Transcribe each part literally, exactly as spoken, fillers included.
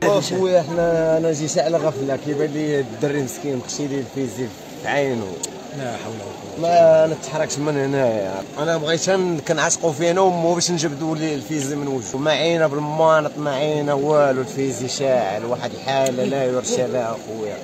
خويا حنا انا جيت على غفله، كيبان لي الدري مسكين مخشي لي الفيزي في عينه. لا حول ولا قوه. ما نتحركش من هنايا، انا بغيت كنعشقوا فينا ومو باش نجبدوا لي الفيزي من وجهه، ما عينا بالمانط ما عينا والو، الفيزي شاعل واحد الحاله لا يرشى لها خويا.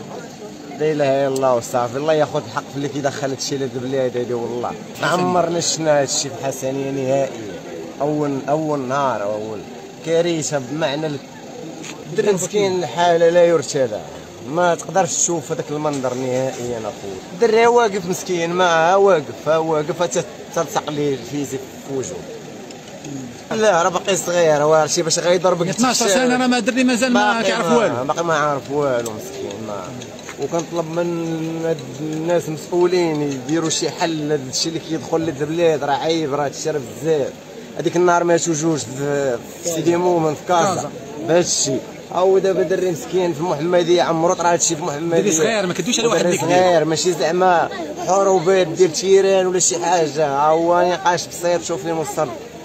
لا اله الا الله وصافي، الله ياخذ الحق في اللي كيدخل هادشي لهاد البلاد هادي والله. ما عمرنا شفنا هادشي في حسنيه نهائيا. اول اول نهار اول كارثه بمعنى الدري مسكين الحاله لا يرثى لها، ما تقدرش تشوف هذاك المنظر نهائيا اخويا. الدري واقف مسكين ما واقف واقف تلصق ليه الفيزي في وجهه. لا راه باقي صغير، هو شي باش غيضربك اثناش سنه راه ما دري مازال ما كيعرف والو، باقي ما عارف والو مسكين. ما وكنطلب من الناس المسؤولين يديروا شي حل لهذا الشيء اللي كيدخل لهاد البلاد، راه عيب، راه هادشي راه بزاف. هذيك النهار ماتوا جوج في سيدي مومن في كازا بهذا الشيء، هو دابا دري مسكين في محمديه عمرو طرا هادشي في محمديه. دري صغير ما كدويش على واحد اللي صغير ماشي زعما حروبات ديال تيران ولا شي حاجه، ها هو نقاش بسيط شوف فين وصل.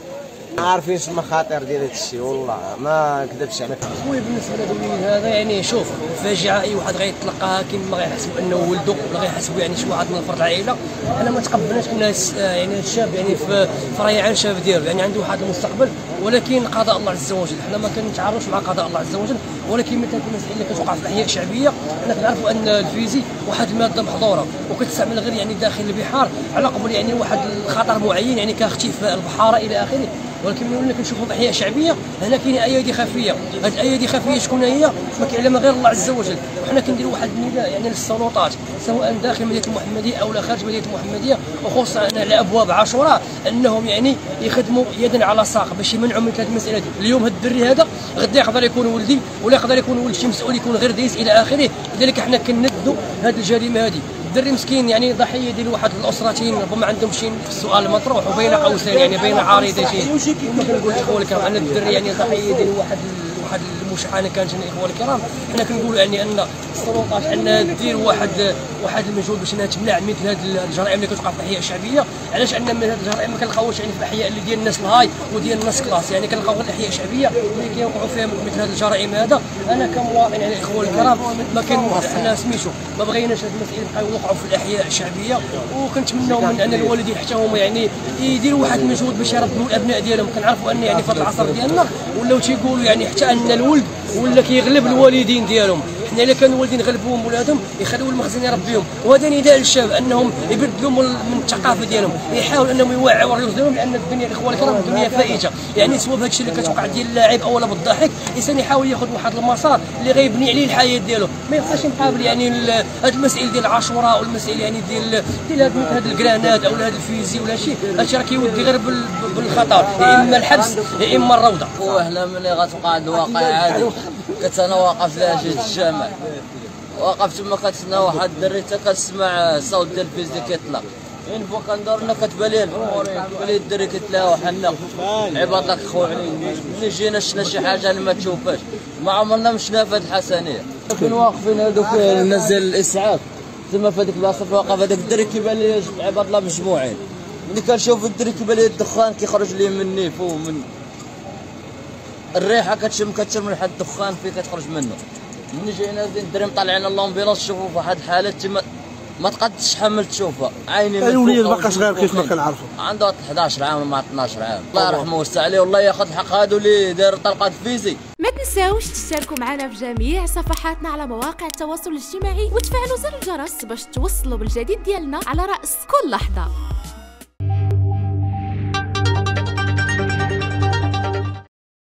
ما عارفينش المخاطر ديال هذا الشيء والله ما كذبش عليك. خويا بالنسبه للوليد هذا يعني شوف فاجعه، اي واحد غيتلقاها كيما غيحسب انه ولده ولا غيحسبوا يعني شي واحد من فرد العائله. انا ما تقبلناش ان يعني الشاب يعني في في ريعان الشباب ديالو يعني عنده واحد المستقبل، ولكن قضاء الله عز وجل حنا ما كنتعارضوش مع قضاء الله عز وجل، ولكن مثل المسائل اللي كتوقع في الاحياء الشعبيه حنا كنعرفوا ان الفيزي واحد الماده محظوره وكتستعمل غير يعني داخل البحار على قبل يعني واحد الخطر معين يعني كاختفاء البحاره الى اخره. ولكن ملي كنشوفوا احياء شعبيه هنا كاين ايادي خفيه، هاد الايادي خفيه شكون هي؟ ما كيعلمها غير الله عز وجل. وحنا كنديروا واحد النداء يعني للسلطات سواء داخل مدينه المحمديه او خارج مدينه المحمديه، وخصوصا على ابواب عاشوراء انهم يعني يخدموا يدا على ساق باش يمنعوا من هذه المساله دي. اليوم هاد الدري هذا غدا يقدر يكون ولدي ولا يقدر يكون ولد شي مسؤول يكون غير دايز الى اخره، لذلك حنا كندوا هذه الجريمه هذه. الدري مسكين يعني ضحيه ديال واحد الاسرتين ربما عندهم شي السؤال مطروح وبين قوسين يعني بين عارضتين. كما كنقول الاخوه الكرام ان الدري يعني ضحيه ديال واحد واحد المشاحنه كانت الاخوه الكرام. حنا كنقولوا يعني ان السلطات انها دير واحد واحد المجهود باش انها تمنع مثل هذه الجرائم اللي كتوقع في الاحياء الشعبيه. علاش؟ ان من هذه الجرائم ما كنلقاوش يعني في الاحياء اللي ديال الناس الهاي وديال الناس كلاس، يعني كنلقاو غير الاحياء الشعبيه اللي كيوقعوا فيها مثل هذه الجرائم. هذا انا كمواطن يعني الاخوه الكرام ما كان حنا سميتو ما بغيناش هذه المسائل يبقاو يوقعوا في الاحياء الشعبيه، وكنتمناو من ان الوالدين حتى هما يعني يديروا واحد المجهود باش يربوا الابناء ديالهم. كنعرفوا ان يعني في هذا العصر ديالنا ولاو تيقولوا يعني حتى ان الولد ولا كيغلب الوالدين ديالهم. حنا الا كانوا الوالدين غلبوهم ولادهم يخليوا المخزن يربيهم، وهذا نداء للشباب انهم يبدلوا من الثقافه ديالهم، يحاولوا انهم يوعوا الريوس ديالهم، لان الدنيا الاخوان الكرام الدنيا فائته يعني سوا بهذا الشيء اللي كتوقع ديال اللاعب او بالضحك. الانسان يحاول ياخذ واحد المسار اللي غيبني عليه الحياه ديالو، ما يبقاش مقابل يعني هذه المسائل ديال عاشوراء والمسائل يعني ديال ديال هذا الكرانات او هذا الفيزي ولا شيء. هادشي راه كيودي غير بالخطر، يا اما الحبس يا اما الروضه. وهنا ملي غتوقع الواقع عادي كنت انا واقف لاجل الجامع، وقفت تما كتسنى واحد الدري حتى كتسمع صوت ديال الفيزي كيطلق، من فوق كندورنا كتبان لي الامور كتبان لي الدري كيتلاوى حنا عباد الله خويا. ملي جينا شفنا شي حاجه اللي ما تشوفهاش ما عمرنا مشنا في هذه الحسنيه. كنا واقفين هذوك الناس ديال الاسعاف تما في هذيك البلاصه واقف هذاك الدري كيبان لي عباد الله مجموعين. ملي كنشوف الدري كيبان لي الدخان كيخرج لي مني فوق من الريحه كتشم كتشم ريحه الدخان في كتخرج منه. ملي جينا الدري مطلعين اللومبيلونس شوفوا في واحد الحاله تما ما تقدش تحمل تشوفها عيني. الوليد باقا صغير كيف ما كنعرفوا، عنده احد عشر عام ولا اثناش عام. الله يرحمه ويوسع عليه والله ياخذ الحق هادو اللي داروا طلقات فيزي. ما تنساوش تشتركوا معنا في جميع صفحاتنا على مواقع التواصل الاجتماعي وتفعلوا زر الجرس باش توصلوا بالجديد ديالنا على رأس كل لحظة.